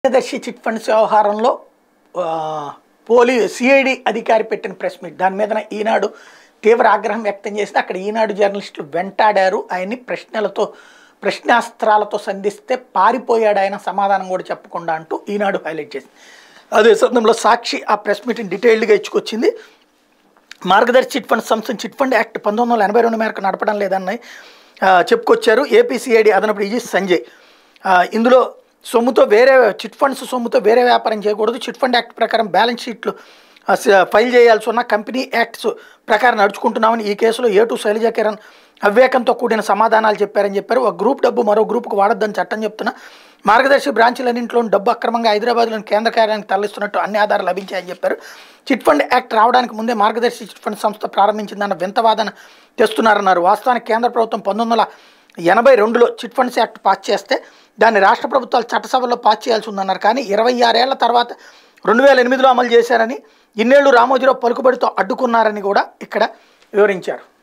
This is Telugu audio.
మార్గదర్శి చిట్ ఫండ్స్ వ్యవహారంలో సిఐడి అధికారి పెట్టిన ప్రెస్ మీట్ దాని మీద ఈనాడు తీవ్ర ఆగ్రహం వ్యక్తం చేసి అక్కడ ఈనాడు జర్నలిస్టులు వెంటాడారు. ఆయన్ని ప్రశ్నాస్త్రాలతో సంధిస్తే పారిపోయాడు ఆయన, సమాధానం కూడా చెప్పకుండా అంటూ ఈనాడు హైలైట్ చేసింది. అదే సందర్భంలో సాక్షి ఆ ప్రెస్ మీట్ని డీటెయిల్డ్గా ఇచ్చుకొచ్చింది. మార్గదర్శి చిట్ ఫండ్ సంస్థను చిట్ ఫండ్ యాక్ట్ 1982 మేరకు నడపడం లేదని చెప్పుకొచ్చారు ఏపీ సిఐడి అదనపు డీజీ సంజయ్. ఇందులో సొమ్ముతో చిట్ ఫండ్స్ సొమ్ముతో వేరే వ్యాపారం చేయకూడదు, చిట్ ఫండ్ యాక్ట్ ప్రకారం బ్యాలెన్స్ షీట్లు ఫైల్ చేయాల్సి ఉన్న కంపెనీ యాక్ట్స్ ప్రకారం నడుచుకుంటున్నామని ఈ కేసులో ఏటు శైలజ కిరణ్ అవివేకంతో కూడిన సమాధానాలు చెప్పారని చెప్పారు. ఒక గ్రూప్ డబ్బు మరో గ్రూప్కు వాడొద్దని చట్టం చెప్తున్నా మార్గదర్శి బ్రాంచీలన్నింటిలోని డబ్బు అక్రమంగా హైదరాబాద్లోని కేంద్ర కార్యాలయానికి తరలిస్తున్నట్టు అన్ని ఆధారాలు లభించాయని చెప్పారు. చిట్ ఫండ్ యాక్ట్ రావడానికి ముందే మార్గదర్శి చిట్ ఫండ్ సంస్థ ప్రారంభించిందన్న వింతవాదన తెస్తున్నారన్నారు. వాస్తవానికి కేంద్ర ప్రభుత్వం 1982లో చిట్ ఫండ్స్ యాక్ట్ పాస్ చేస్తే దాన్ని రాష్ట్ర ప్రభుత్వాలు చట్టసభలో పాస్ చేయాల్సి ఉందన్నారు. కానీ 26 ఏళ్ల తర్వాత 2008లో అమలు చేశారని, ఇన్నేళ్లు రామోజీరావు పలుకుబడితో అడ్డుకున్నారని కూడా ఇక్కడ వివరించారు.